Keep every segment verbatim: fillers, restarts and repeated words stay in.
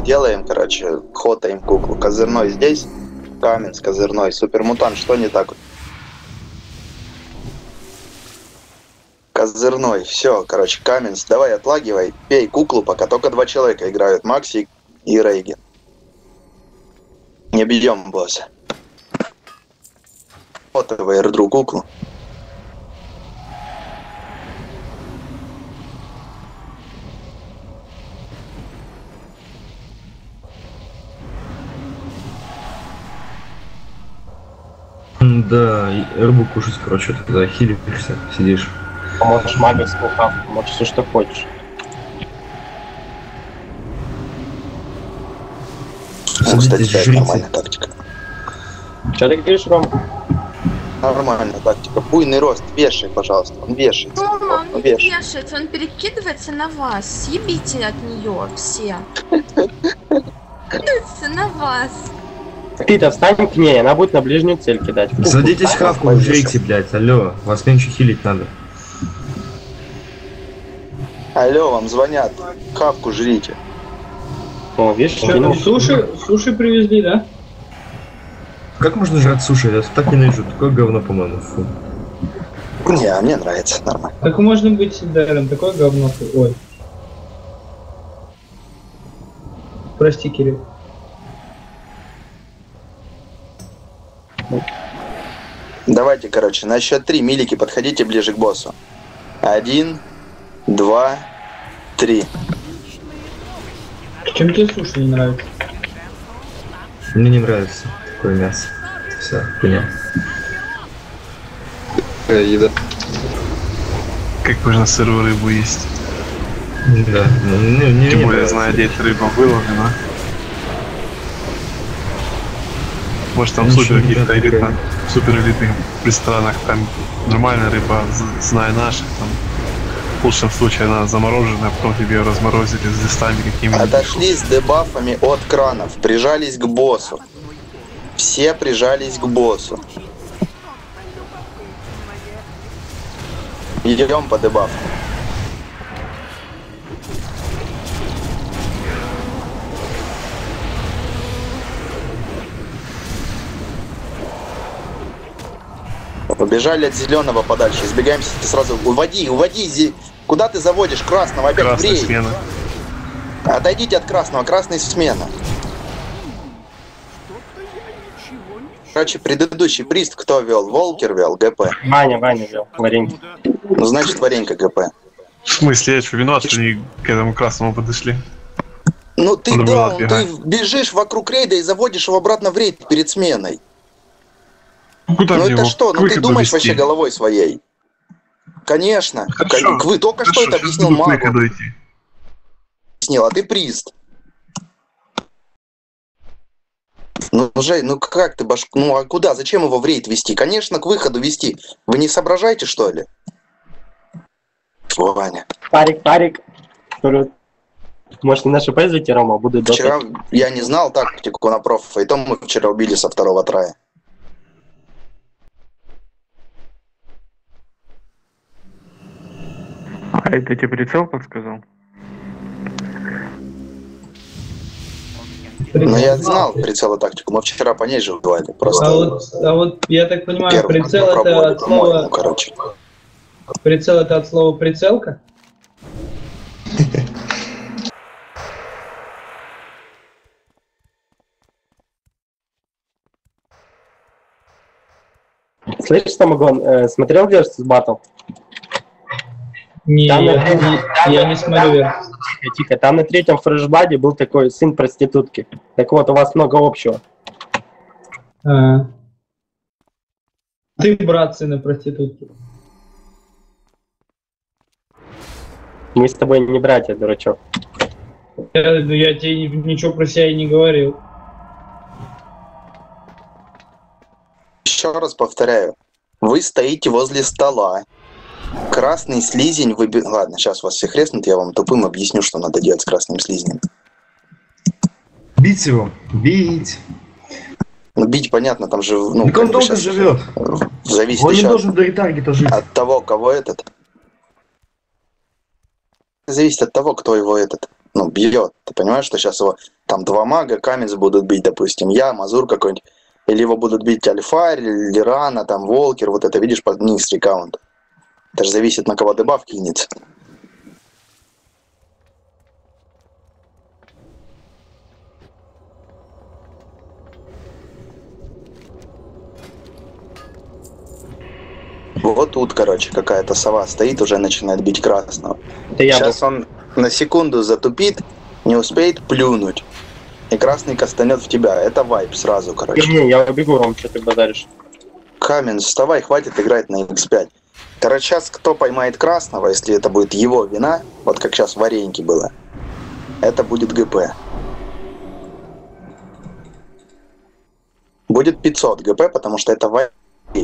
делаем, короче, хотаем куклу. Козырной здесь, Каменс, козырной, супермутант, что не так? Козырной, все, короче, Каменс, давай отлагивай, пей куклу, пока только два человека играют, Макси и Рейген. Не бьем босса. Вот его эрдру куклу. Да, эрбу кушать, короче, тогда хилишься, сидишь. Можешь маговскую хавку, можешь все что хочешь. Ну, кстати, нормальная тактика. Что ты говоришь, Ром? Нормальная тактика. Буйный рост, вешай, пожалуйста. Он вешается. Рома, он Он не вешает. вешается, он перекидывается на вас. Съебите от нее все. Перекидывается на вас. Пита, встань к ней, она будет на ближнюю цель кидать. Садитесь хавку, жрите, блядь, алло, вас меньше хилить надо. Алло, вам звонят. Хавку жрите. О, видишь, Что, ну, суши, суши привезли, да? Как можно жрать суши? Я так ненавижу, такое говно, по-моему. Фу. Не, мне нравится, нормально. Как можно быть, Дэрон, такое говно. Ой. Прости, Кирилл. Давайте, короче, на счет три, милики, подходите ближе к боссу. Один, два, три. Чем тебе суши не нравится? Мне не нравится такое мясо. Все, понял. Еда. Как можно сырую рыбу есть? Да, ну, не, не, Тем не более, нравится. зная, где эта рыба выложена. Может, там Ничего супер не каких-то такая. элитных, супер элитных ресторанах там нормальная рыба, з- зная наших, там в лучшем случае она замороженная, потом тебе ее разморозили с листами какими-нибудь. Отошли с дебафами от кранов, прижались к боссу. Все прижались к боссу. Идем по дебафу. Побежали от зеленого подальше, избегаемся сразу. Уводи, уводи, зи... Куда ты заводишь красного? Опять Красная врей. смена. Отойдите от красного, красный смена. Короче, предыдущий прист кто вел? Волкер вел, ГП. Ваня, Ваня взял, вареньки. Ну, значит, Варенька ГП. В смысле, я что, виноват, что они к этому красному подошли? Ну ты Он да, виноват, ты бежишь вокруг рейда и заводишь его обратно в рейд перед сменой. Куда Ну мне это его что? к Ну ты выходу думаешь вести? вообще головой своей? Конечно. Хорошо, К- Вы только что Хорошо, это сейчас объяснил буду к магу. выходу идти. Объяснил, а ты прист. Ну, Жень, ну как ты башк... Ну а куда? Зачем его в рейд вести? Конечно, к выходу вести. Вы не соображаете, что ли? О, Ваня. Парик, парик. Который... Может, не на ШП зайти, Рома, буду дотать. Вчера я не знал тактику на профа, и то мы вчера убили со второго трая. А это тебе прицел подсказал? Ну я знал прицел и тактику, мы вчера по ней же убивали. Просто А вот, а вот я так понимаю, первым прицел это попробовали, от по-моему, слова... короче. Прицел это от слова прицелка? Слышишь, Самогон, э, смотрел Versus Battle? Не, Там я, на- не, я не смотрю. Тихо, тихо. Там на третьем фрешбаде был такой сын проститутки. Так вот, у вас много общего. А. Ты брат сына проститутки. Мы с тобой не братья, дурачок. Я, ну, я тебе ни- ничего про себя и не говорил. Еще раз повторяю. Вы стоите возле стола. Красный слизень выби... Ладно, сейчас вас всех резнут, я вам тупым объясню, что надо делать с красным слизнем. Бить его, бить. Ну, бить понятно, там же... Ну, Так как он бы долго щас живет. Зависит Он не еще должен до ретаргета жить. от того, кого этот. Зависит от того, кто его этот ну, бьет. Ты понимаешь, что сейчас его там два мага, Камец будут бить, допустим, я, Мазур какой-нибудь. Или его будут бить Альфарь, Лирана, там, Волкер, вот это, видишь, под низ рекаунт. Это же зависит, на кого дебаф кинется. Вот тут, короче, какая-то сова стоит, уже начинает бить красного. Это я Сейчас был. он на секунду затупит, не успеет плюнуть. И красный кастанет в тебя. Это вайп сразу, короче. Не, я убегу, Ром, что ты базаришь. Камень, вставай, хватит играть на икс пять. Короче, сейчас кто поймает красного, если это будет его вина, вот как сейчас в Вареньке было, это будет ГП. Будет пятьсот ГП, потому что это вайп.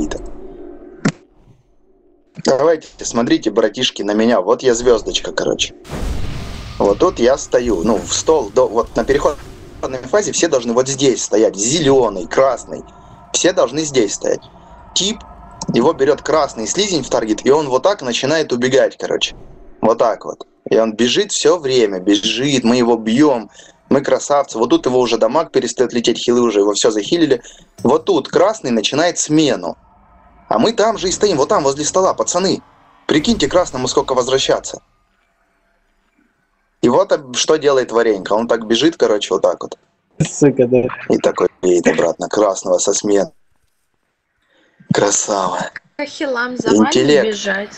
Давайте, смотрите, братишки, на меня. Вот я звездочка, короче. Вот тут я стою, ну, в стол, до, вот на переходной фазе все должны вот здесь стоять. Зеленый, красный. Все должны здесь стоять. Тип, его берет красный слизень в таргет, и он вот так начинает убегать, короче. Вот так вот. И он бежит все время, бежит, мы его бьем. Мы красавцы. Вот тут его уже дамаг перестает лететь, хилы уже его все захилили. Вот тут красный начинает смену. А мы там же и стоим, вот там, возле стола, пацаны. Прикиньте красному сколько возвращаться. И вот что делает Варенька. Он так бежит, короче, вот так вот. Сука, да. И такой едет обратно красного со смен. Красава. По хилам за вами Интеллект. бежать.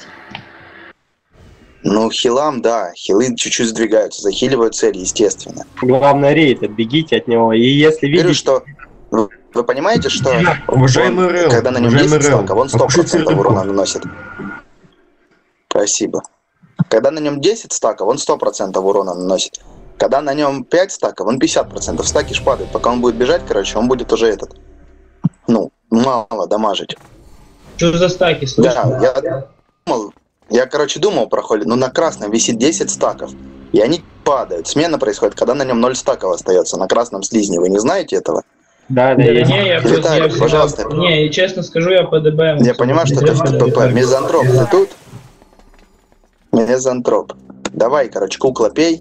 Ну, хилам, да. Хилы чуть-чуть сдвигаются, захиливают цели, естественно. Главное, рейд, отбегите от него. И если Говорю, видите... что... Вы, вы понимаете, что... Уважаемый он, РЛ, когда на нем уважаемый десять РЛ, стаков, он сто процентов покушайте урона рыбку. наносит. Спасибо. Когда на нем десять стаков, он сто процентов урона наносит. Когда на нем пять стаков, он пятьдесят процентов. Стаки ж падают. Пока он будет бежать, короче, он будет уже этот... Ну, мало дамажить. Что за стаки, слышишь? Да, я думал... Я, короче, думал про Холли. Ну, на красном висит десять стаков. И они падают. Смена происходит, когда на нем ноль стаков остается. На красном слизне. Вы не знаете этого? Да, да, Да, я... не, я просто... Виталий, я всегда- пожалуйста. Не, и честно скажу, я по ДБМ. Я понимаю, что ты в ТПП. Мизантроп, ты тут? Мизантроп. Давай, короче, кукла пей.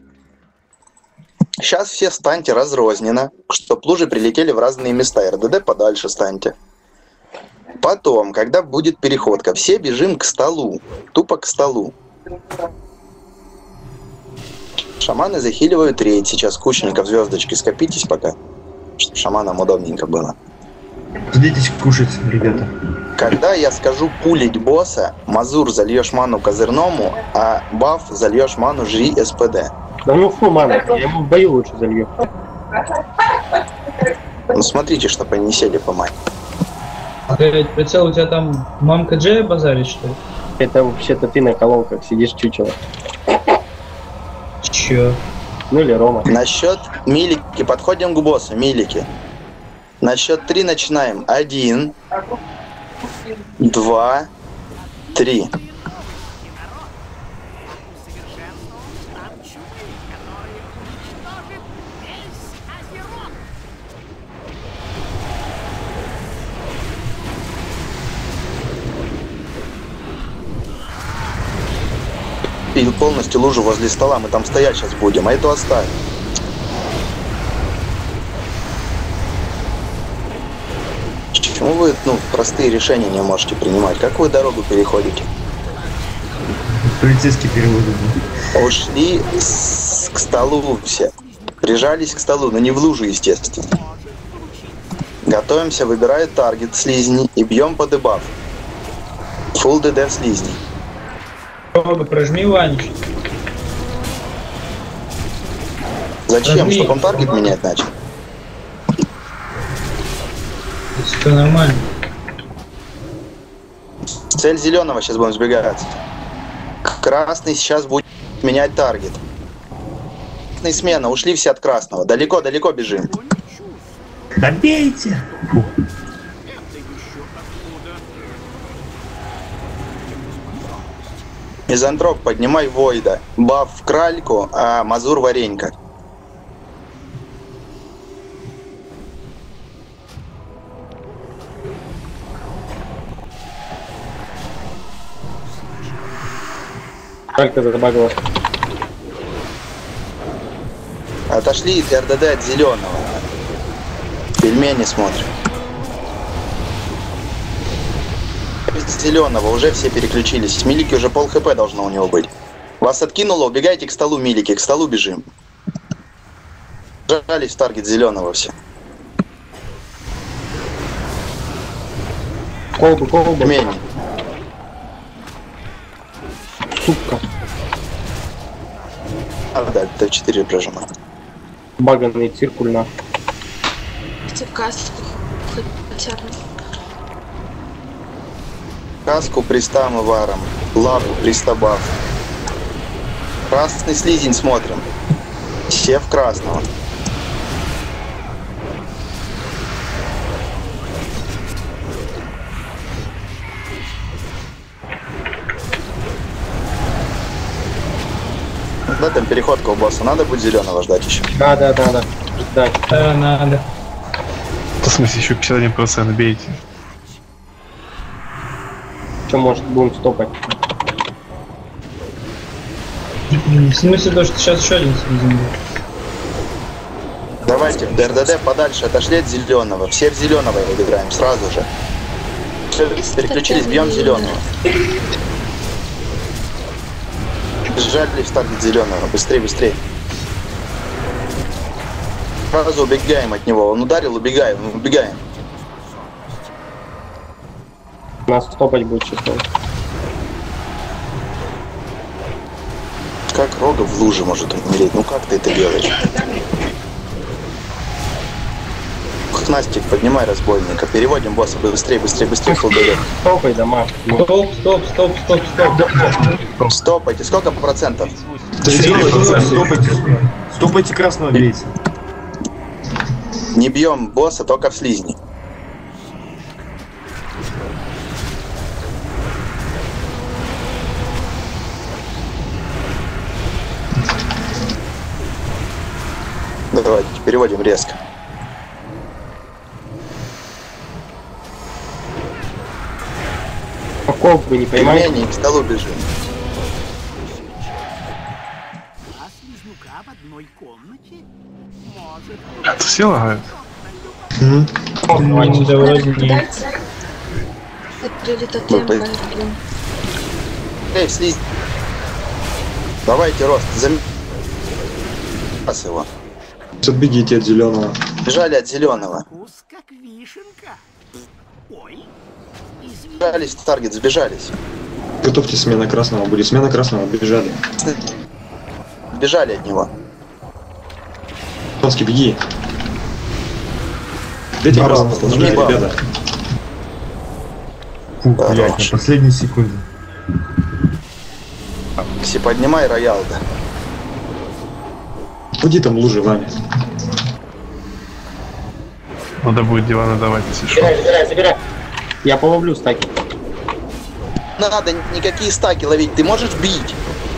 Сейчас все станьте разрозненно, чтоб лужи прилетели в разные места. РДД подальше станьте. Потом, когда будет переходка, все бежим к столу. Тупо к столу. Шаманы захиливают рейд. Сейчас кучников звездочки скопитесь пока. Чтобы шаманам удобненько было. Садитесь кушать, ребята. Когда я скажу пулить босса, Мазур зальешь ману козырному, а Баф зальешь ману жри СПД. Да ну фу, мана, я ему в бою лучше залью. Ну смотрите, что понесели по мане. Блядь, прицел у тебя там мамка Джея базарит, что ли? Это вообще-то ты на колонках сидишь чучело. Чё? Ну или Рома. На счет милики, подходим к боссу, милики. На счет три начинаем. Один, два, три. И полностью лужу возле стола, мы там стоять сейчас будем, а эту оставим. Почему вы, ну, простые решения не можете принимать? Как вы дорогу переходите? Полицейский перевод. Ушли с- к столу все. Прижались к столу, но не в лужу, естественно. Готовимся, выбирает таргет слизни и бьем по дебафу. Фулл ДД в слизни. Рога, прожми Ванич. Зачем? Прожми. Чтобы он таргет менять начал? Все нормально. Цель зеленого сейчас будем сбегать. Красный сейчас будет менять таргет. Красный смена, ушли все от красного. Далеко-далеко бежим. Добейте! Мизантроп, поднимай Войда. Баф в кральку, а Мазур Варенька. Только забагала. Отошли эр дэ дэ от зеленого. Пельмени смотрим. С зеленого уже все переключились. Милики уже пол хп должно у него быть. Вас откинуло, убегайте к столу, Милики, к столу бежим. Жались в таргет зеленого все. Колбу, колбу. Пельмени. Супка. А, да, тэ четыре прожимаю. Баганный циркульно. Где каску хотя бы. Каску пристам и варом. Лапу пристабав. Красный слизень смотрим. Все в красного. Да, там переходка у босса. Надо будет зеленого ждать еще. Да, да, да, да. Ждать. Да, надо. В смысле, еще пятьдесят один процент бейте. Что может будем стопать? В смысле то, что сейчас еще один слизень будет. Давайте, эр дэ дэ подальше отошли от зеленого. Все в зеленого играем сразу же. Все, переключились, бьем зеленого. Сжали в таргет зеленого. Быстрее, быстрее. Сразу убегаем от него. Он ударил, убегаем, убегаем. Нас стопать будет число. Как Рога в луже может умереть? Ну как ты это делаешь? Настик, поднимай разбойника. Переводим босса быстрее, быстрее, быстрее. Стопай, дома. Стоп, стоп, стоп, стоп, стоп. Стопайте. Сколько процентов? Стопайте. Стопайте красного бейте. Не бьем босса, только в слизни. Давайте, переводим резко. Каков вы не понимаете? Пельмени к столу бежим. Это все лагают? Ну, да, вроде нет. Открыли тотем, блин. Эй, слизь. Давайте, Рост, зам... Пас его. Отбегите от зеленого. Бежали от зеленого. Сбежались в таргет, сбежались. Готовьте смена красного. Будет смена красного, бежали. Бежали от него. Тонский, беги. Дайте Да, красного, да, нажимай, да. ребята. Фу, блядь, на последней секунде. Кси, поднимай роял, да. Уйди там лужи вами. Надо будет дивана давать, если что. Забирай, забирай, забирай. Я половлю стаки. Надо никакие стаки ловить, ты можешь бить.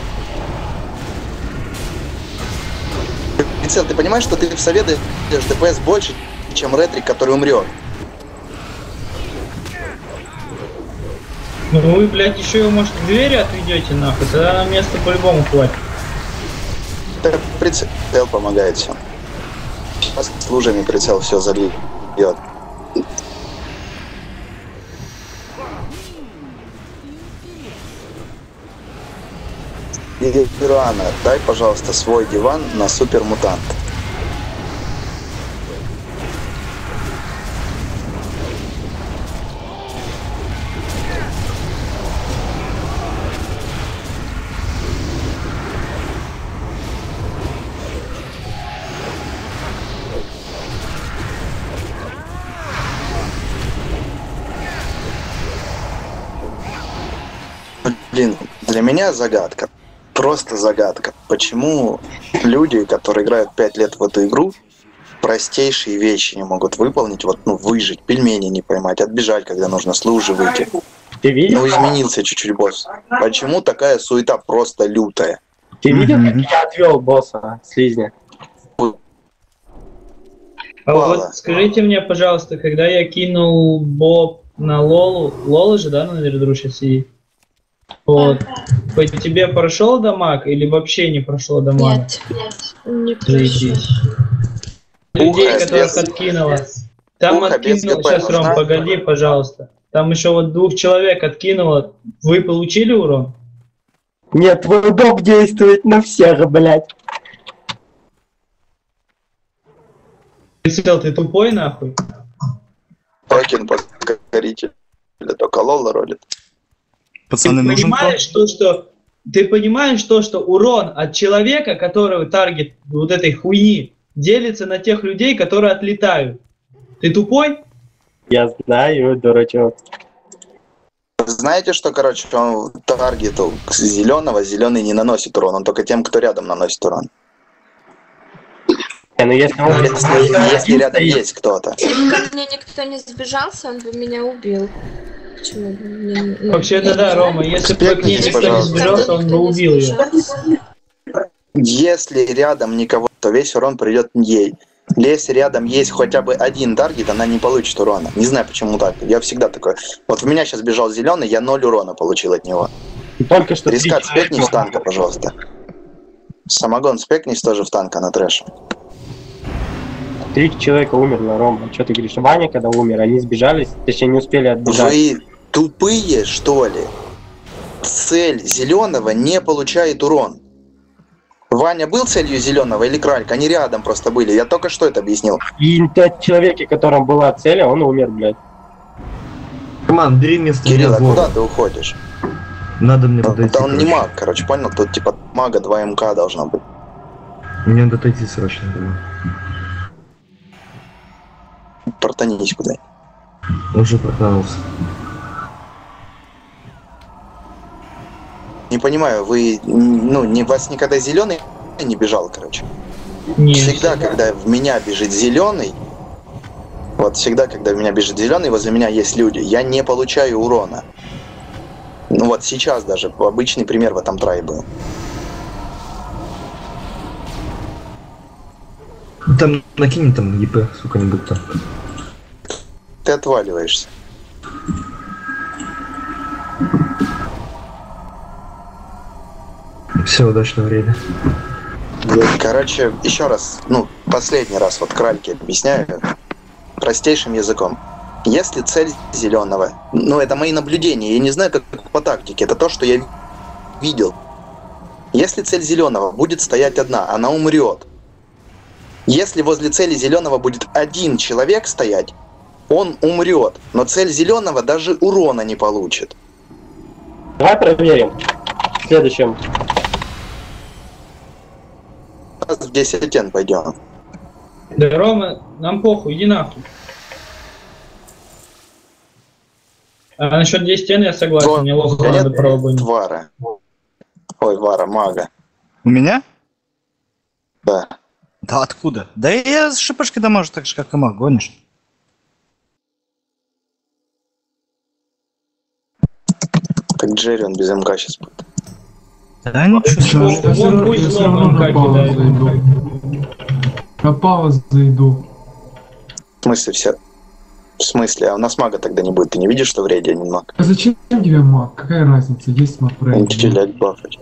Прицел, ты понимаешь, что ты в совет даешь ДПС больше, чем ретрик, который умрет. Ну вы, блядь, еще его, может, к двери отведете, нахуй, тогда на место по-любому хватит. Так, прицел помогает все. Сейчас с лужами прицел все зальет. Ирана, дай, пожалуйста, свой диван на супер мутант. Блин, для меня загадка. Просто загадка. Почему люди, которые играют пять лет в эту игру, простейшие вещи не могут выполнить, вот, ну, выжить, пельмени не поймать, отбежать, когда нужно с лужи выйти. Ты видел? Ну, изменился чуть-чуть босс. Почему такая суета просто лютая? Ты видел, как я отвел босса слизня? А Мало. вот скажите мне, пожалуйста, когда я кинул боб на Лолу, Лола же, да, на вердру сейчас сидит? Вот. По тебе прошел дамаг или вообще не прошел дамаг? Нет. Не прощу. Людей, Ухо которых без- откинуло. Там Ухо без откинуло. ГП Сейчас, Ром, нужна? погоди, пожалуйста. Там еще вот двух человек откинуло. Вы получили урон? Нет, твой доп действует на всех, блядь. Прицел, ты тупой нахуй? Токин покоритель. Или только Лола ролит. Пацаны, Ты нужен понимаешь то, что ты понимаешь то, что урон от человека, которого таргет вот этой хуйни, делится на тех людей, которые отлетают. Ты тупой? Я знаю, дурачок. Знаете, что, короче, он таргету зеленого, зеленый не наносит урон, он только тем, кто рядом наносит урон. Не, ну если он Если, если рядом есть кто-то. Ко мне никто не сбежался, он бы меня убил. Почему? Мне- ну, Вообще-то я да, не знаю. Рома, если бы к ней Спекнитесь, никто не пожалуйста. сбежался, он бы убил ее. Если рядом никого, то весь урон придет ей. Если рядом есть хотя бы один таргет, она не получит урона. Не знаю, почему так. Я всегда такой. Вот в меня сейчас бежал зеленый, я ноль урона получил от него. только что... Рискат, спекнись в танка, пожалуйста. Самогон, спекнись тоже в танка на трэш. Три человека умерло, Рома. Что ты говоришь? Ваня, когда умер, они сбежались, точнее не успели отбежать. Вы тупые, что ли? Цель зеленого не получает урон. Ваня был целью зеленого или Кральк? Они рядом просто были. Я только что это объяснил. И тот человек, у котором была цель, он умер, блядь. Команд, бери вместо Кирилл, меня а Вову. куда ты уходишь? Надо мне Ну, подойти. это он не короче. маг, короче, понял? Тут типа мага два эм ка должно быть. Мне надо отойти срочно было. Портанись куда. Уже протанулся. Не понимаю, вы, ну, не, вас никогда зеленый не бежал, короче. Не, Всегда, когда в меня бежит зеленый, вот всегда, когда в меня бежит зеленый, возле меня есть люди, я не получаю урона. Ну вот сейчас даже обычный пример в этом трае был. Там накинь там ЕП, сколько-нибудь там. Ты отваливаешься. Все, удачного времени. Короче, еще раз, ну, последний раз вот кральки объясняю простейшим языком. Если цель зеленого, ну, это мои наблюдения, я не знаю, как по тактике, это то, что я видел. Если цель зеленого будет стоять одна, она умрет. Если возле цели зеленого будет один человек стоять, он умрет, но цель зеленого даже урона не получит. Давай проверим. В следующем. В десять эн пойдем. Да, Рома, нам похуй, иди нахуй. А насчет десять эн я согласен, мне лоху надо пробовать. Вара. Ой, Вара, мага. У меня? Да. Да откуда? Да я с шипашкой дамажу так же, как и маг, гонишь. Так Джерри, он без МК сейчас будет. Да ничего. Вон, вон будет злом как кидает. На паузу зайду. В смысле все? В смысле? А у нас мага тогда не будет. Ты не видишь, что в рейде один маг? А зачем тебе маг? Какая разница? Есть маг Он рейд. стрелять, бафать.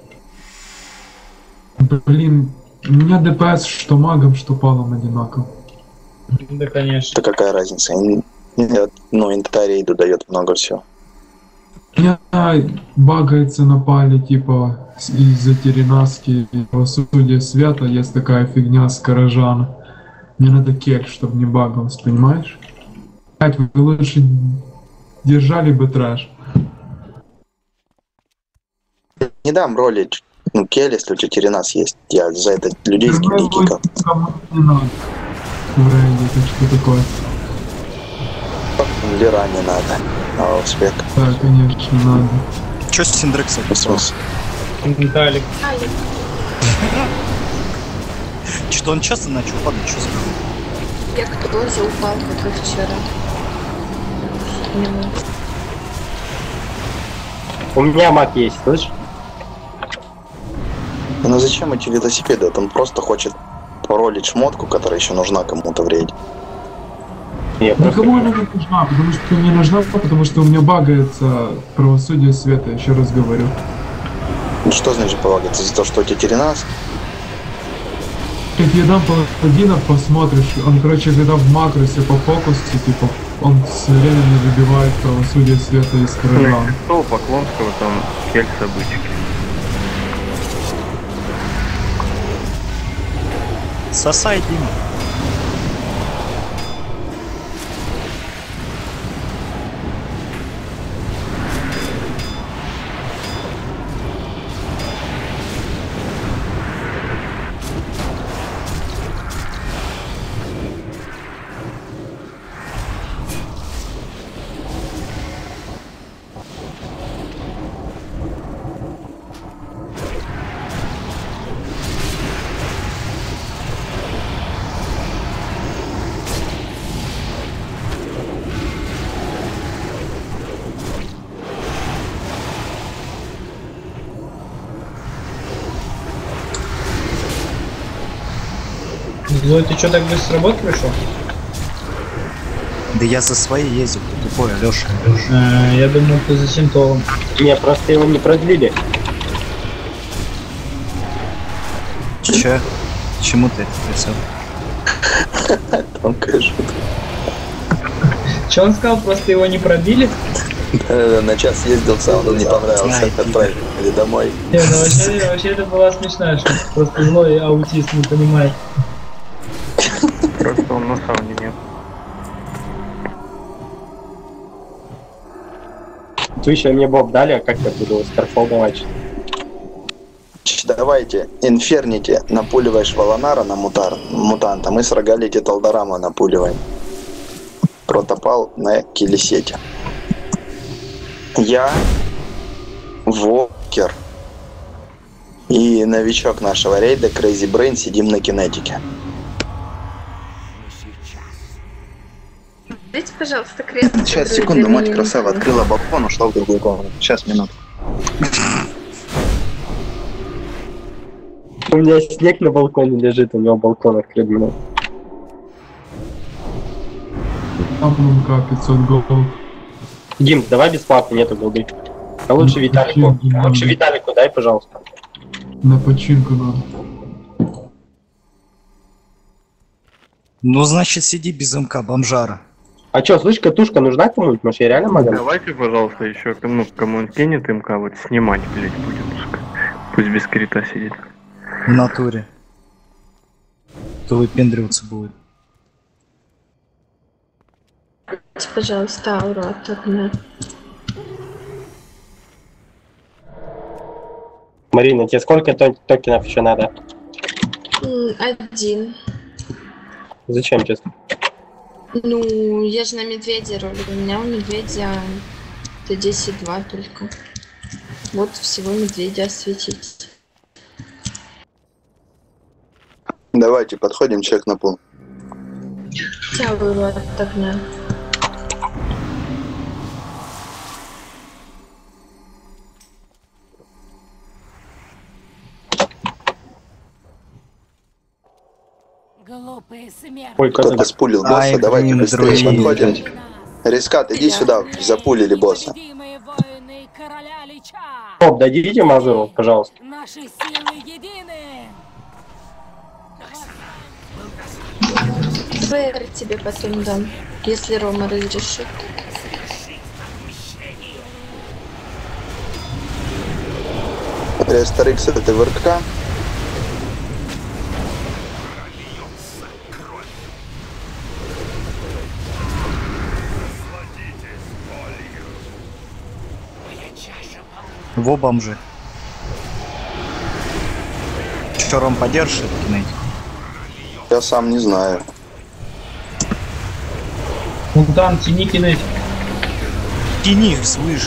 Блин, у меня ДПС что магом, что палом одинаково. Да, конечно. Да какая разница? Ин- нет, ну, инта рейду дает много всего. У меня багается на пале, типа, с- из-за Теренаски. Правосудие свято, есть такая фигня с Каражана. Мне надо кек, чтобы не багалось, понимаешь? Блять, вы лучше держали бы трэш. Не дам роли, ну, Кель, если у тебя Теренас есть. Я за это людей с гильдии кикал. Кому не надо. В рейде, так что такое? Лера не надо. А успех. Да, конечно, надо. Че с Синдрексом? В смысле? Виталик. Ай, Что он часто начал падать, что за хуйня? я к тоже упал, как и вчера. Минут. У меня маг есть, слышишь? Ну зачем эти велосипеды? Вот он просто хочет поролить шмотку, которая еще нужна кому-то в рейде. Я просто... Никому она не нужна, потому что мне нужна, потому что у меня багается правосудие света, еще раз говорю. Ну, что значит полагаться? За то, что у тебя Теренас? как я дам паладинов, посмотришь, он, короче, когда в макросе по фокусу, типа, он все время не выбивает правосудие света из корабля. Что Поклонского там кельца бычки. Сосай, Дима. Злой, ты что так быстро с работы пришел? Да я за свои ездил, ты тупой, Алёша. А, я думал, ты за симптомом. Не, просто его не продлили. Че? Чему ты это прицел? Тонкая шутка. Че он сказал, просто его не пробили? Да-да-да, на час ездил сам, он не понравился, отправили домой. Не, ну вообще, вообще это была смешная шутка. Просто злой аутист не понимает. Просто он на сауне нет. Вы еще мне боб дали, а как я буду Старфол давать? Давайте, инферните, напуливаешь Валанара на мутар, мутанта, мы с Рогалити Талдораму напуливаем. Протопал на киллисете. Я, Вокер и новичок нашего рейда Crazy Brain сидим на кинетике. Дайте, пожалуйста, кресло. Сейчас, секунду, мать красава открыла балкон, ушла в другую комнату. Сейчас, минутку. У меня снег на балконе лежит, у него балкон открыт. Амнумка пятьсот голд. Дим, давай бесплатно, нету голды. А лучше Ну, Виталику. почему? А лучше Виталику дай, пожалуйста. На починку надо. Ну, значит, сиди без замка, бомжара. А чё, слышь, катушка нужна кому-нибудь? Может, я реально могу? Давайте, пожалуйста, еще ну, кому он кинет МК, вот снимать, блять, будем. Пусть без крита сидит. В натуре. То выпендриваться будет. Пожалуйста, ауру от огня. Марина, тебе сколько ток- токенов еще надо? М, Один. Зачем, честно? Ну, я же на медведя ролик. У меня у медведя это десять два только. Вот всего медведя осветить. Давайте, подходим, человек на пол. Ауру от огня. Глупые смерти. Ой, Кто-то когда... спулил босса, Ай, давайте блин, быстрее друид. подходим. Рискат, иди сюда, запулили босса. Любимые воины короля Лича. Оп, дадите Мазуру, пожалуйста. Наши силы едины. ВР тебе потом дам, если Рома разрешит. Ресторикс это ВРК. Во, бомжи. Че, Ром, подержишь этот кинетик? Я сам не знаю. Мутан, тяни кинетик. Тяни, слышь.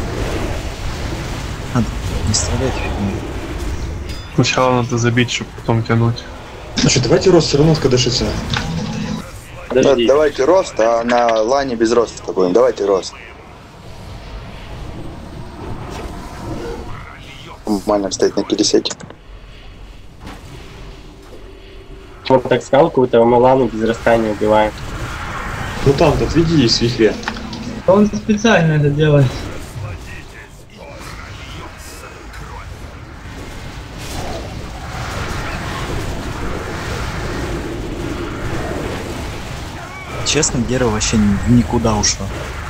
Надо не стрелять. Сначала надо забить, чтобы потом тянуть. Значит, давайте рост все равно скадышится. Подожди. Да, давайте рост, а на лане без роста будем. Давайте рост. Нормально стоит на киллисете. Вот так сказал, какую-то Милану без растания убиваем. Мутант, отведи их с вихре. Он специально это делает. Честно, Гера вообще ни- никуда ушла.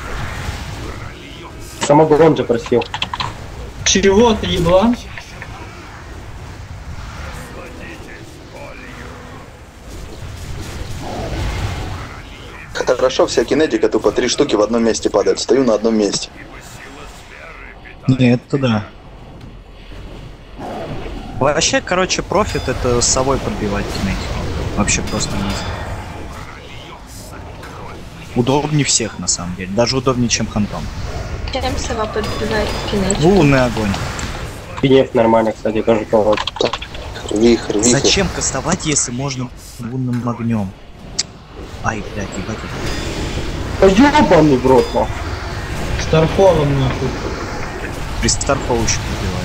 Самогон же просил. Чего ты, еблан? Хорошо, вся кинетика тупо три штуки в одном месте падает. Стою на одном месте. Нет, это да. Вообще, короче, профит это с собой подбивать кинетику. Вообще просто не удобнее всех на самом деле. Даже удобнее, чем хантом. Чем сова подбивает кинетику? Лунный огонь. Гнев нормально, кстати, тоже повод. Вихрь, вихрь. Зачем кастовать, если можно лунным огнем? Ай, блядь, ебать. Да ёбаный в рот, нахуй. Старфолом нахуй. При Старфол еще подбиваю.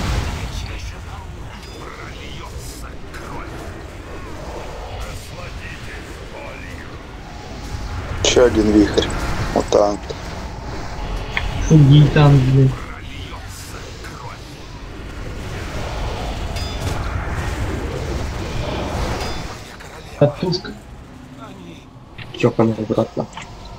Еще один вихрь. Вот так. Фуги там, блядь. Отпуска. Ёбаный в рот, нахуй.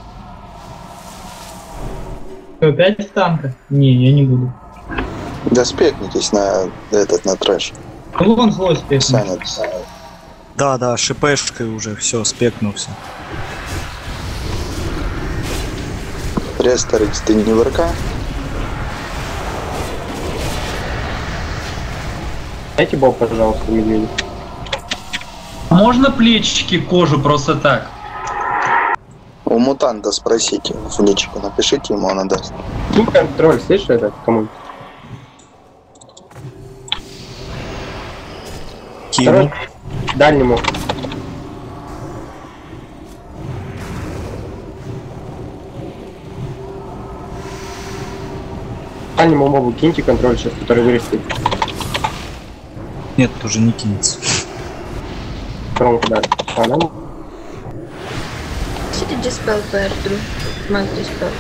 Что, опять в танка? Не, я не буду. Да спекнитесь на этот, на трэш. Ну вон злой спец. Саня, Да, да, шипешкой уже все, спекнулся. Ресторикс, ты не в РК? Дайте боб, пожалуйста, медведю. Можно плечики, кожу просто так? У мутанта спросите, в личку напишите ему, он даст. Ну, контроль, слышишь это? Кому? Второй, дальнему. Дальнему мобу киньте контроль сейчас, который вырастет. Нет, уже не кинется. Второму дали. А, да? Диспел поэтому. Маг диспел.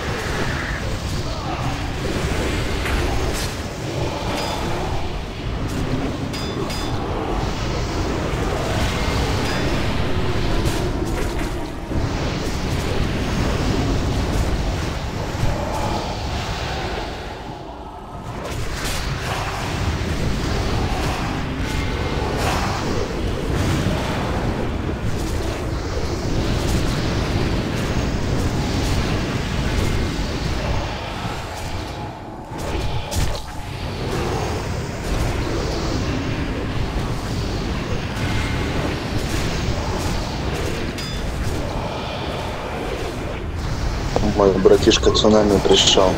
Мой братишка цунами пришел.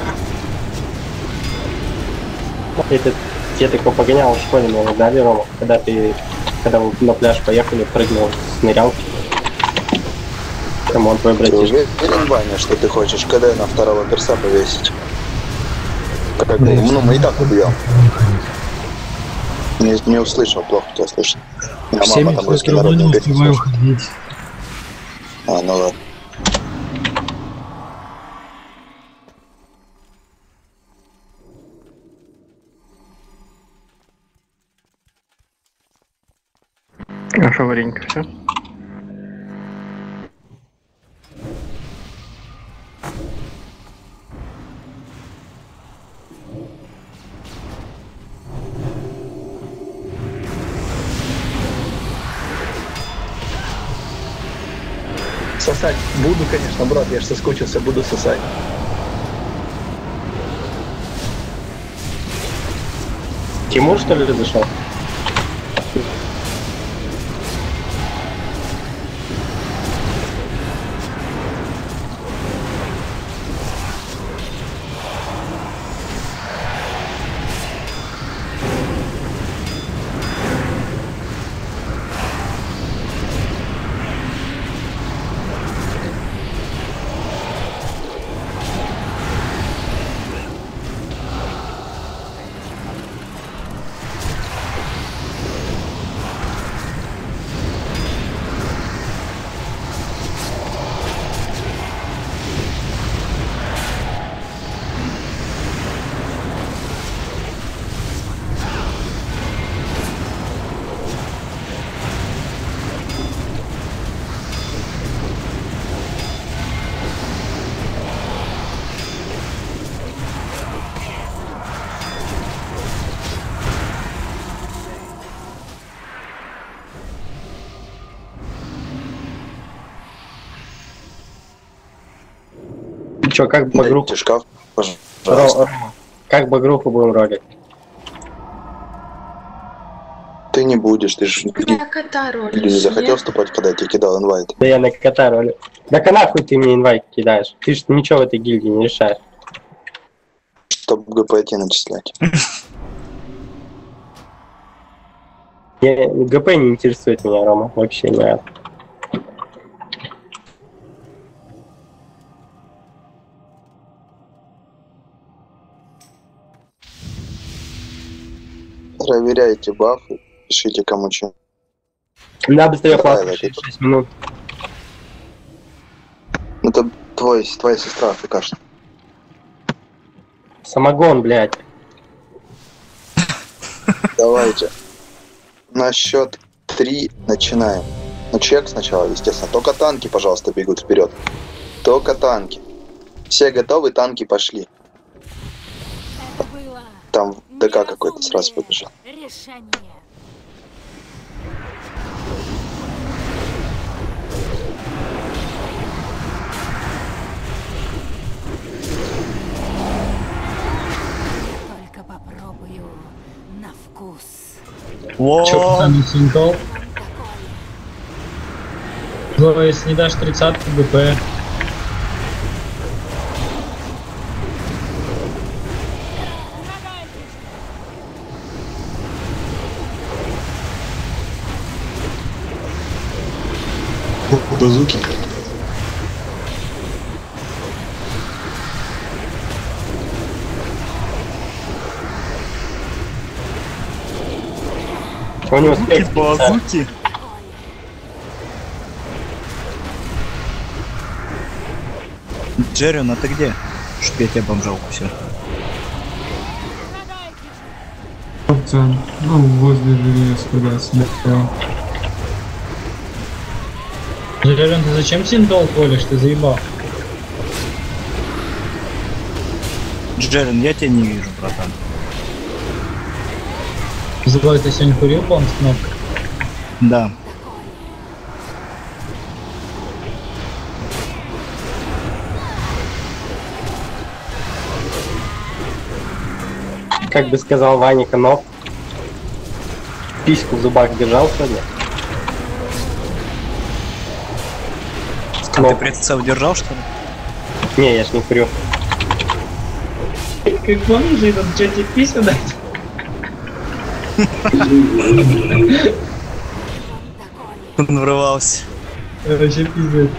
Это тебе такой погонял в школе, наверное, дали, Рома? Когда ты, когда вы на пляж поехали, прыгнул с нырялки. Там он твой Ты братишка. уверен, Ваня, что ты хочешь КД на второго перса повесить? Как, ну, мы и так убьем. Не, не услышал, плохо тебя слышно. У меня мама там русский народный песню слушает. А, ну ладно. А что, варенька, все? Сосать буду, конечно, брат, я ж соскучился, буду сосать. Тимур, что ли, зашел? Чё, как по группу? шкаф, Ро- Ро- Как бы группу будем ролить? Ты не будешь, ты же Я кота ролишь, не захотел нет? вступать, когда я тебе кидал инвайт. Да я на кота ролю. Да нахуй ты мне инвайт кидаешь? Ты ж ничего в этой гильдии не решаешь. Чтоб ГПТ начислять. Я, ГП не интересует меня, Рома, вообще нет. Проверяйте бафы, пишите кому что. Да, быстрее Давай, платить, Лапик. шесть минут. Это твой, твоя сестра африкашна. Самогон, блядь. Давайте. На счет три начинаем. Ну, чек сначала, естественно. Только танки, пожалуйста, бегут вперед. Только танки. Все готовы, танки пошли. Это было Там ДК какой-то сразу побежал. решение. Только попробую на вкус. Во! Чё, пацаны, синтол? Ну, если не дашь тридцатку ГП. Базуки. У него спектр. Базуки. Джеррион, а ты где? Чтоб я тебя бомжа укусил. Центр. Ну, возле железа, когда слегка. Железен, ты зачем синтол колешь? Ты заебал. Джеррион, я тебя не вижу, братан. Злой, ты сегодня курил, по-моему, с кнопкой? Да. Как бы сказал Ваня Конов, письку в зубах держал сегодня. А ты прицел держал, что ли? Не, я ж не курю. Как помнишь, этот что тебе писю дать? Он врывался. Вообще пиздец.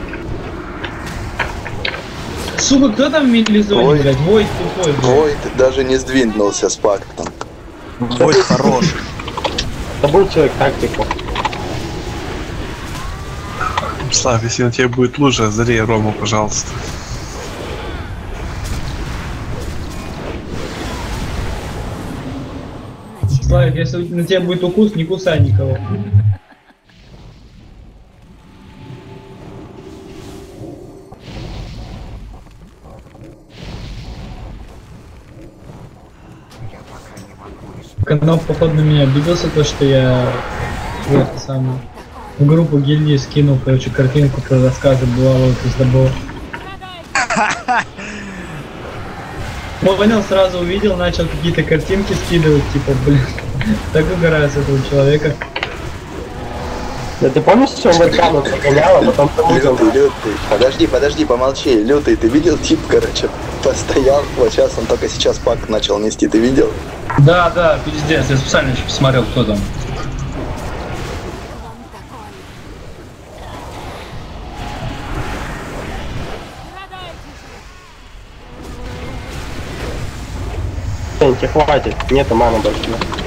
Сука, кто там в милизоне, Ой. блядь? Войт тупой, блядь. Ой, ты даже не сдвинулся с пактом. Ой, хорош. Да будет человек тактику. Слав, если на тебе будет лужа, залей Рому, пожалуйста. Славик, если на тебя будет укус, не кусай никого. Канал, походу, на меня обиделся, то, что я в это самое, в группу гильдии скинул, короче, картинку про рассказы бывалого пиздобола. Понял, сразу увидел, начал какие-то картинки скидывать, типа, блин, так угораю с этого человека. Да ты помнишь, что он вебкамом погонял, а потом помутил? Лютый, лютый. Подожди, подожди, помолчи. Лютый, ты видел тип, короче, постоял. Вот сейчас он только сейчас пакт начал нести, ты видел? Да, да, пиздец, я специально еще посмотрел, кто там. Тебе хватит, нету маны больше.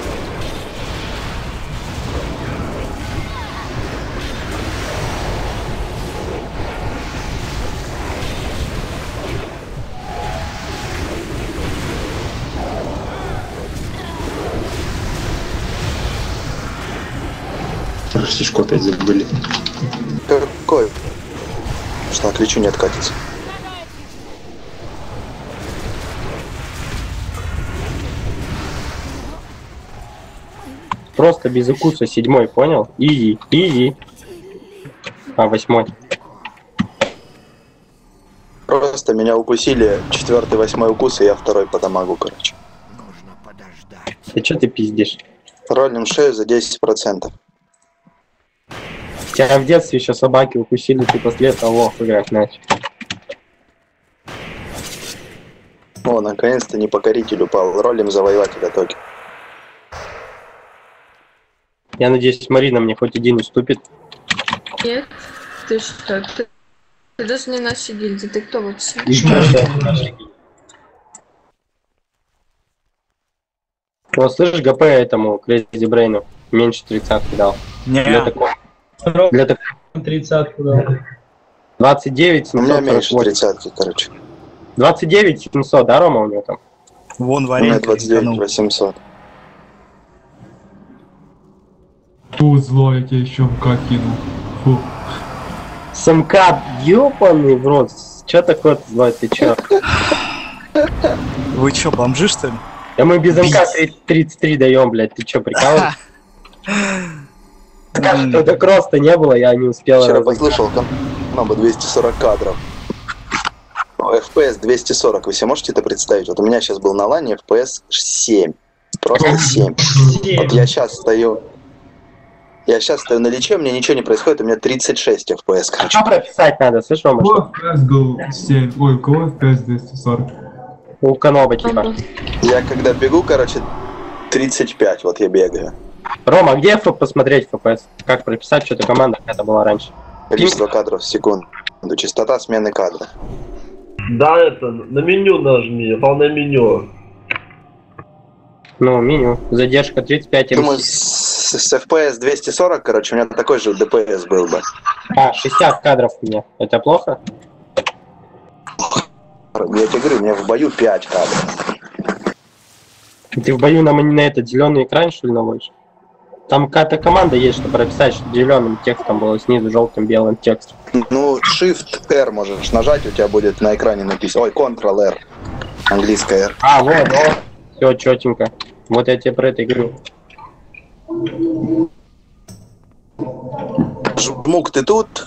Фишку опять забыли. Какой? Что на кричу не откатится. Просто без укуса седьмой, понял? Изи, изи. А, восьмой. Просто меня укусили четвертый, восьмой укус, и я второй по дамагу, короче. Ты что ты пиздишь? Ролим шею за десять процентов. Тебя в детстве еще собаки укусили, ты после этого лох играть начал. О, наконец-то непокоритель упал. Ролим завоевателя Токи. Я надеюсь, Марина мне хоть один уступит. Нет, ты что? Ты, ты даже не нашей гильдии, ты кто вообще? Ну, слышишь, ГП этому Crazy Брейну меньше тридцатки дал. Не. Для такого. Для такого. тридцатку дал. двадцать девять У меня семьсот меньше сорок восемь. тридцатки, короче. двадцать девять семьсот, да, Рома, у него там? Вон У меня варенька. двадцать девять восемьсот. Фу, зло, я тебе еще МК кинул. Фу. Самка, ёбаный в рот. Чё такое злой, ты чё? Вы чё, бомжи, что ли? Да мы без МК тридцать три даем, блядь, ты чё, прикалываешься? Скажи, что так роста не было, я не успел. Вчера послушал команду двести сорок кадров. эф пи эс двести сорок, вы себе можете это представить? Вот у меня сейчас был на лане эф пи эс семь. Просто семь. Вот я сейчас стою... Я сейчас стою на личе, у меня ничего не происходит, у меня тридцать шесть эф пи эс, короче. Что прописать надо, слышь, Рома? У кого эф пи эс был семь? Ой, у кого эф пи эс двести сорок? У Каноба, типа. Я когда бегу, короче, тридцать пять, вот я бегаю. Рома, где посмотреть эф пи эс? Как прописать, что-то команда какая-то была раньше? Количество кадров в секунду. Частота смены кадра. Да, это, на меню нажми, полное меню. Ну, меню. Задержка тридцать пять. Думаю, с, с эф пи эс двести сорок, короче, у меня такой же ди пи эс был бы. А, шестьдесят кадров у меня. Это плохо? Я тебе говорю, у меня в бою пять кадров. Ты в бою на, на этот зеленый экран, что ли, наводишь? Там какая-то команда есть, чтобы прописать, чтобы зеленым текстом было снизу, желтым, белым текстом. Ну, Shift-R можешь нажать, у тебя будет на экране написано. Ой, Ctrl-R. Английская R. А, вот, вот. Все четенько. Вот я тебе про это и говорю. Жмук, ты тут?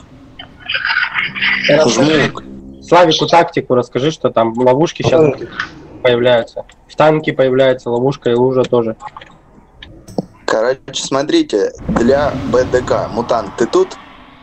Жмук. Славику тактику расскажи, что там ловушки сейчас появляются. В танке появляется ловушка и лужа тоже. Короче, смотрите, для бэ дэ ка, мутант, ты тут?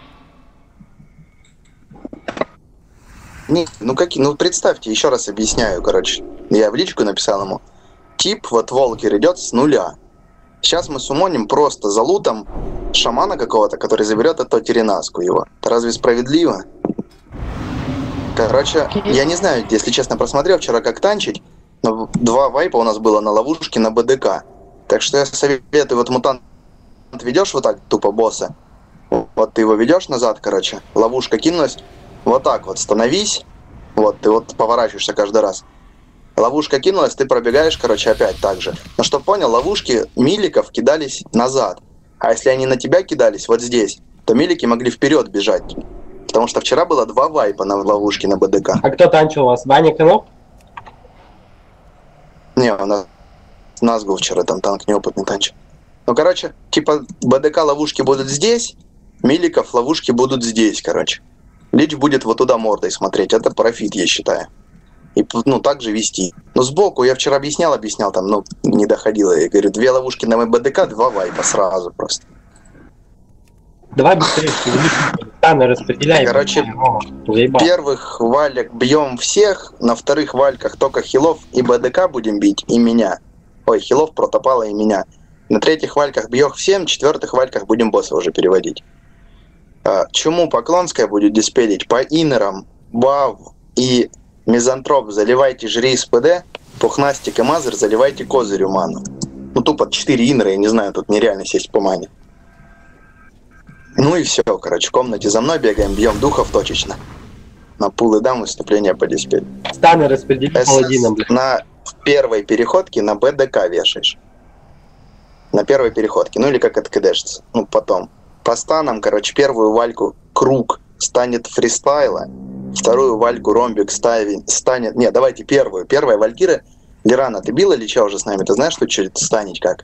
Не, ну как, ну представьте, еще раз объясняю, короче. Я в личку написал ему. Тип, вот Волкер идет с нуля. Сейчас мы сумоним просто за лутом шамана какого-то, который заберет эту теренаску его. Это разве справедливо? Короче, я не знаю, если честно, просмотрел вчера, как танчить, но два вайпа у нас было на ловушке на бэ дэ ка. Так что я советую, вот мутант ведешь вот так, тупо босса. Вот ты его ведешь назад, короче, ловушка кинулась, вот так вот становись, вот ты вот поворачиваешься каждый раз. Ловушка кинулась, ты пробегаешь, короче, опять так же. Но чтоб понял, ловушки миликов кидались назад. А если они на тебя кидались вот здесь, то милики могли вперед бежать. Потому что вчера было два вайпа на ловушке на бэ дэ ка. А кто танчил у вас? Ваня Каноп? Не, у нас Назгул вчера там танк неопытный танчил. Ну, короче, типа бэ дэ ка ловушки будут здесь, миликов ловушки будут здесь, короче. Лич будет вот туда мордой смотреть. Это профит, я считаю. И, ну, так же вести. Но сбоку, я вчера объяснял, объяснял, там, ну, не доходило. Я говорю, две ловушки на бэ дэ ка, два вайпа сразу просто. Давай быстрее, станы распределяй. Короче, Заебал. первых валек бьем всех, на вторых вальках только хилов и бэ дэ ка будем бить, и меня. Ой, хилов, протопала и меня. На третьих вальках бьем всем, четвертых вальках будем босса уже переводить. А, чему Поклонская будет диспелить? По инерам, Бав и Мизантроп заливайте жри с пэ дэ, Пухнастик и Мазер заливайте козырю ману. Ну тупо четыре инера, я не знаю, тут нереально сесть по мане. Ну и все, короче, в комнате за мной бегаем, бьем духов точечно. На пул и дам выступление по диспель. Станы распределить паладином, блядь. На первой переходке на бэ дэ ка вешаешь. На первой переходке, ну или как откидешься, ну потом. По станам, короче, первую вальку круг станет фристайла, вторую вальку ромбик ставит, станет... Не, давайте первую. Первая валькира. Лирана, ты била Лича уже с нами? Ты знаешь, что что станет как?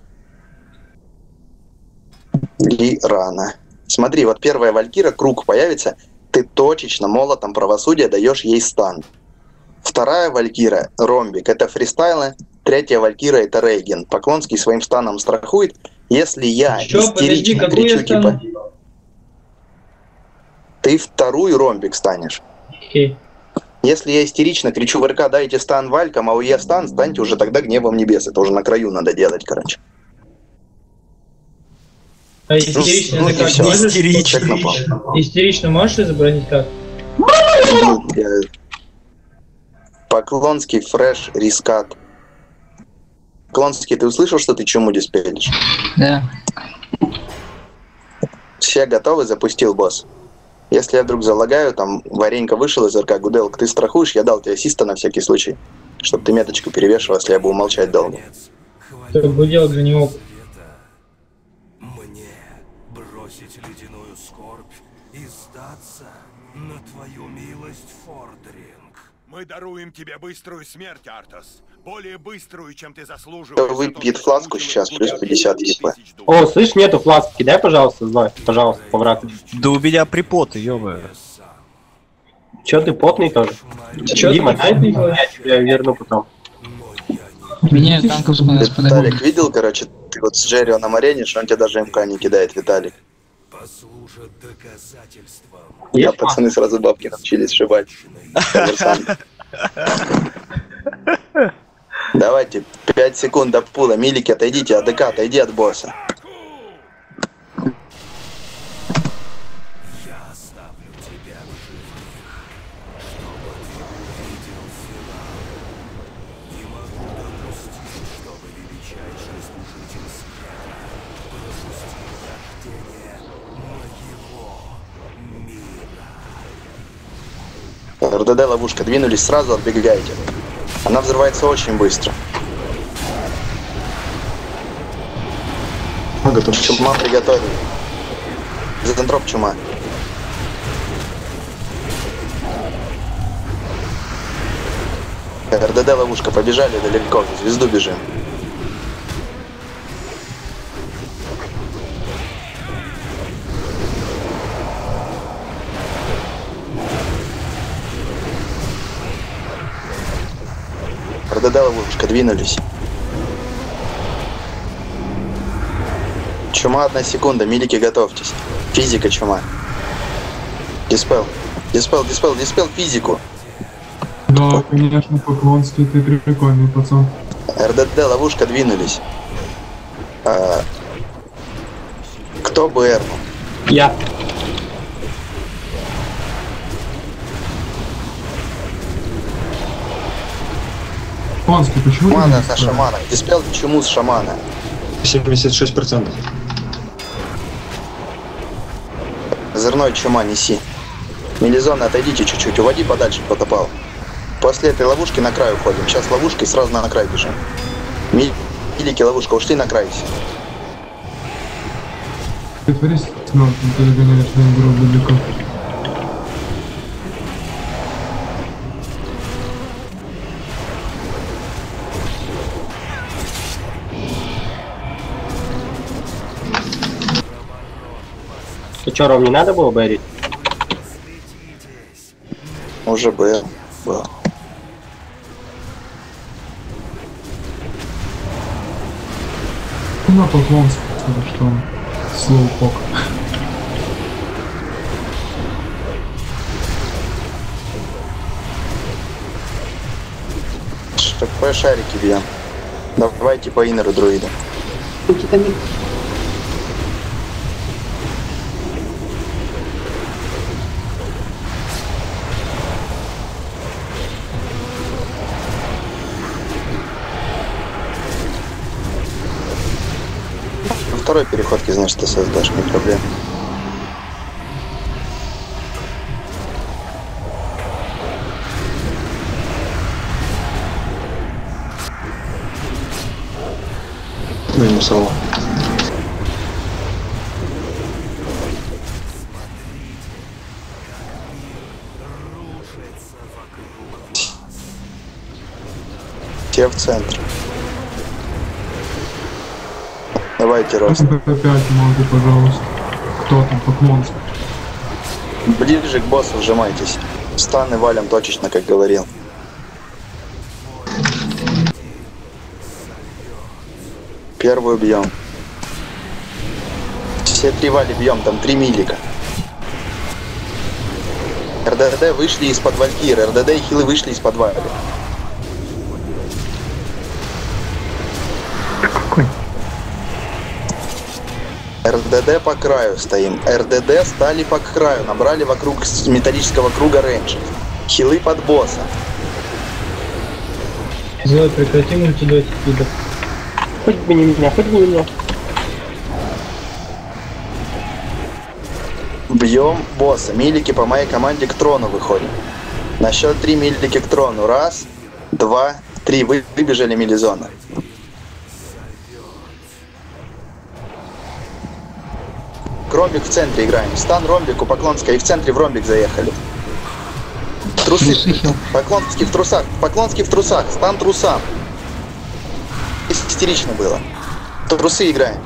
Лирана. Смотри, вот первая валькира, круг появится, ты точечно молотом правосудия даешь ей стан. Вторая валькира, ромбик, это фристайлы. Третья валькира, это Рейген. Поклонский своим станом страхует. Если я Чё, подожди, истерично какую кричу, я стану? типа... Ты вторую ромбик станешь. Окей. Если я истерично кричу в РК, дайте стан валькам, а у Е стан, станьте уже тогда гневом небес. Это уже на краю надо делать, короче. А истерично ну, ты как всё. можешь? Истерично. Истерично можешь изобразить как? Я- Поклонский, фреш, рискат. Поклонский, ты услышал, что ты чему диспелишь? Да. Все готовы? Запустил босс. Если я вдруг залагаю, там Варенька вышел из РК, Гуделк, ты страхуешь, я дал тебе ассиста на всякий случай, чтобы ты меточку перевешивал, если я буду молчать долго. Гуделк же не опыт. Бросить ледяную скорбь и сдаться на твою милость, Фордринг. Мы даруем тебе быструю смерть, Артас. Более быструю, чем ты Кто заслуживаешь. выпьет фласку сейчас, плюс пятьдесят хп. О, слышь, нету фласки, дай, пожалуйста, злой, пожалуйста, повраг. Да у меня припоты, ё-моё. Чё ты потный тоже? Чё Дима, ты дай потный? я тебе верну потом. Меня танков с Виталик, видел, короче, ты вот с Джеррио на арене, что он тебе даже МК не кидает, Виталик. Послужат доказательством. Я пацаны сразу бабки научились сшибать. Коммерсанты. Давайте, пять секунд до пула. Милики, отойдите, АДК, отойди от босса. Я оставлю тебя в живых, чтобы ты увидел финал. Не могу допустить, чтобы величайший служитель света пропустил рождение моего мира. РДД ловушка, двинулись сразу, отбегаете. Она взрывается очень быстро. Чума приготовили. Зентроп чума. РДД ловушка, побежали далеко, в звезду бежим. РДД ловушка, двинулись. Чума, одна секунда, милики, готовьтесь. Физика, чума. Диспел. Диспел, диспел, диспел физику. Да, конечно, Поклонский, ты прикольный пацан. РДД, ловушка, двинулись. А, кто бы эрнул? Я. Поклонский, почему ты Шамана не на справил? шамана. Диспел чуму с шамана. семьдесят шесть процентов. Озорной чума неси. Мелизона, отойдите чуть-чуть, уводи подальше, кто попал. После этой ловушки на край уходим. Сейчас ловушка и сразу на край бежим. Милики, ловушка, ушли на край. Ты творись с мертвым, ты догоняешь на игру далеко. Ты чё, Ром, не надо было бэрить? Уже был. был. На Поклонский, что он слоупок. ШП шарики бьем. Давайте по инеру друида. Во второй переходке, значит, ты создашь, не проблема. Минусово. Те в центре. Давайте, Рост. Опять могу, пожалуйста. Кто там, Поклонский? Ближе к боссу вжимайтесь. Станы валим точечно, как говорил. Первую бьем. Все три вали бьем, там три милика. РДД вышли из-под Валькиры, РДД и хилы вышли из-под Вали. РДД по краю стоим. РДД стали по краю, набрали вокруг металлического круга рейндж. Хилы под босса. Зоя, прекрати мультидотить, пидор. Хоть бы не меня, хоть бы не меня. Бьем босса. Милики по моей команде к трону выходим. На счет три милики к трону. Раз, два, три. Вы выбежали милизона. Ромбик в центре играем. Стан ромбику, Поклонская и в центре в ромбик заехали. Трусы. Поклонский в трусах. Поклонский в трусах. Стан трусам. Истерично было. Трусы играем.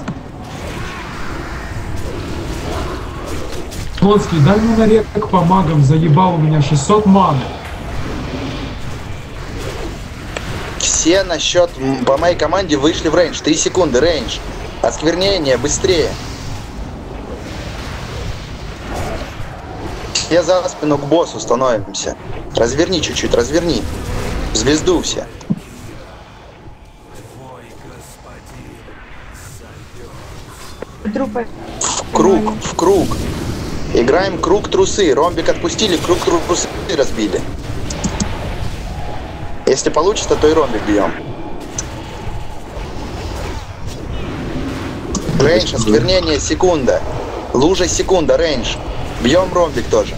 Поклонский, дай мне на редках по магам, заебал у меня шестьсот маны. Все на счет по моей команде вышли в рейндж. три секунды рейндж. Осквернение, быстрее. Все за спину к боссу становимся. Разверни чуть-чуть, разверни. Звезду все. В круг, в круг. Играем круг трусы. Ромбик отпустили, круг трусы разбили. Если получится, то и ромбик бьем. Рейндж, осквернение, секунда. Лужа, секунда, рейндж. Бьем ромбик тоже.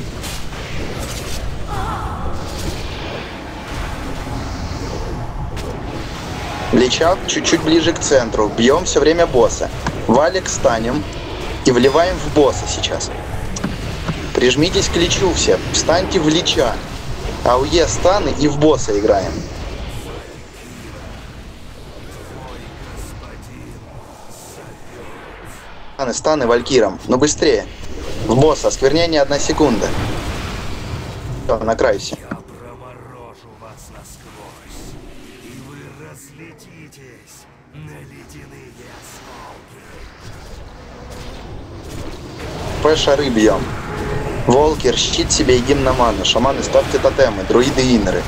Лича чуть-чуть ближе к центру. Бьем все время босса. Валик станем и вливаем в босса сейчас. Прижмитесь к личу все. Встаньте в лича. АУЕ станы и в босса играем. Станы, станы валькиром. Ну быстрее. В босса. Осквернение одна секунда. Все, на край все. П-шары бьем. Волкер, щит себе и гимн на ману. Шаманы, ставьте тотемы. Друиды и иннеры.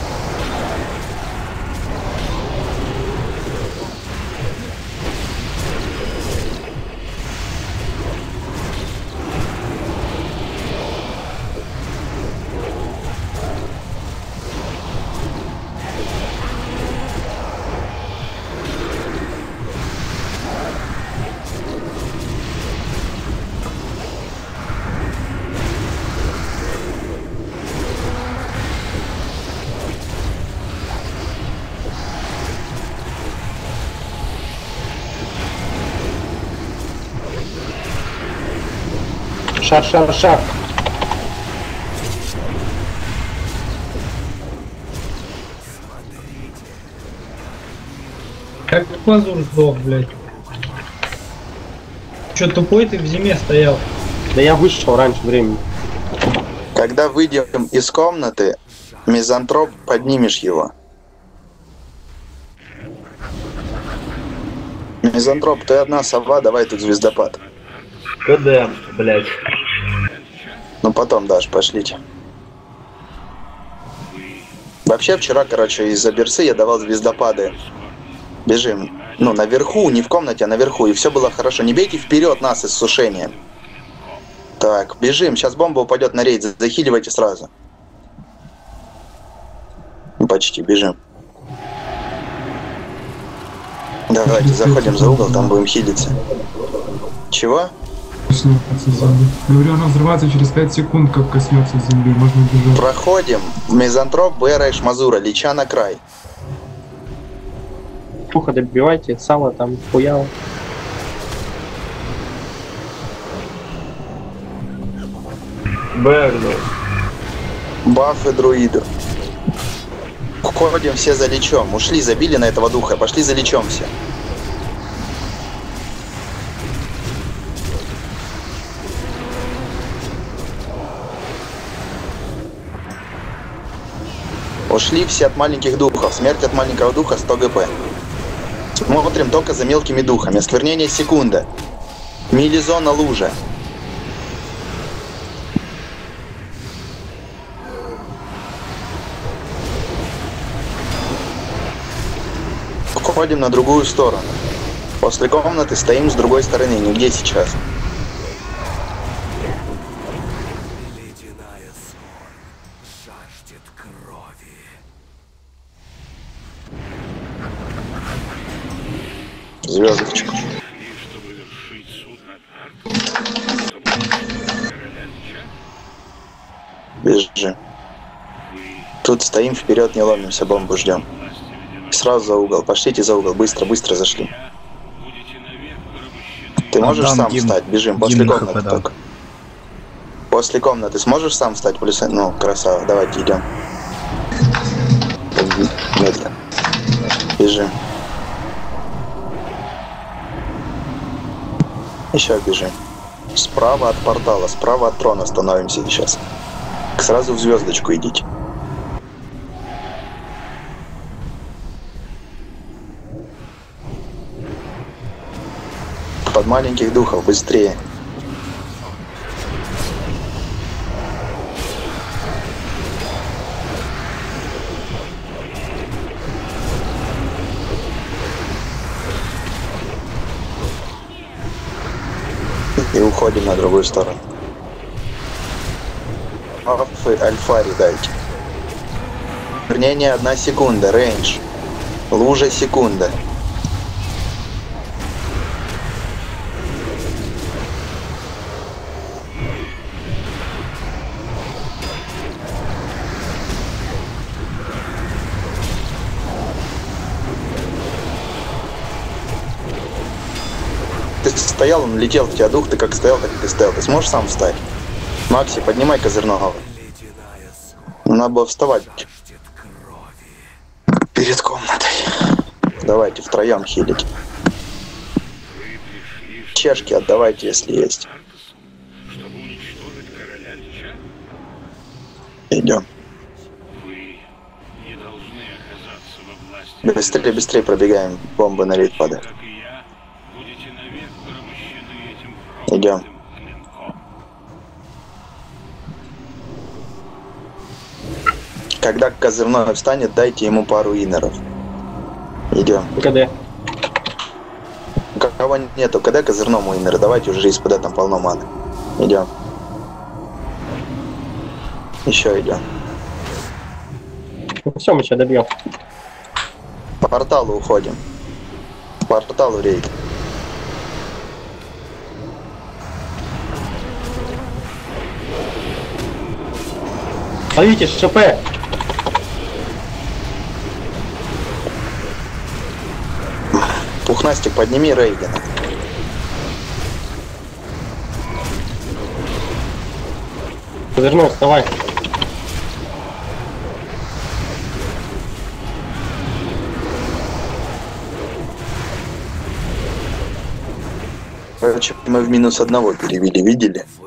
Шар, шар, шар. Как Мазур сдох, блядь. Че, тупой ты в зиме стоял? Да я вышел раньше времени. Когда выйдем из комнаты, мизантроп, поднимешь его. Мизантроп, ты одна сова, давай тут звездопад. КД, блядь. Ну потом дашь, пошлите. Вообще вчера, короче, из-за берсы я давал звездопады. Бежим. Ну, наверху, не в комнате, а наверху. И все было хорошо. Не бейте вперед нас иссушением. Так, бежим. Сейчас бомба упадет на рейд. Захиливайте сразу. Почти, бежим. Давайте, заходим за угол, там будем хилиться. Чего? Коснется зомби. Говорю, она взрывается через пять секунд, как коснется земли. Можно бежать. Проходим. Мизантроп, Бэра и Шмазура. Лича на край. Пуха добивайте, сало там хуяло. Бэгну. Бафы друиду. Ходим все за личом. Ушли, забили на этого духа. Пошли за личом все. Ушли все от маленьких духов. Смерть от маленького духа сто ГП. Смотрим только за мелкими духами. Осквернение секунда. Милизона лужа. Уходим на другую сторону. После комнаты стоим с другой стороны. Нигде сейчас. Ледяная ссор жаждет крови. Звездочку. Бежим. Тут стоим вперед, не ломимся, бомбу ждем. Сразу за угол. Пошлите за угол. Быстро, быстро зашли. Ты можешь Отдам сам гимн. встать? Бежим. После Гимн комнаты ХП, да. только. После комнаты сможешь сам встать? Плюс... Ну, красава. Давайте идем. Медленно. Бежим. Еще бежим. Справа от портала, справа от трона становимся сейчас. Сразу в звездочку идите. Под маленьких духов, быстрее. И уходим на другую сторону. Альфы, альфари дайте. Вернение одна секунда, рейндж. Лужа секунда. Ты стоял, он летел в тебя дух, ты как стоял, так и стоял. Ты сможешь сам встать? Макси, поднимай козырного. Надо было вставать перед комнатой. Давайте втроем хилить. Чешки отдавайте, если есть. Идем. Быстрее, быстрее пробегаем. Бомбы на рейд падают. Идем. Когда козырной встанет, дайте ему пару инеров. Идем. КД. Кого нету, когда козырному инер, давайте уже из-под там полно маны. Идем. Еще идем. Все, мы сейчас добьем. По порталу уходим. По порталу рейд. Ловите ШП. Пухнастик, подними Рейгена. Повернул, вставай. Короче, мы в минус одного перевели, видели?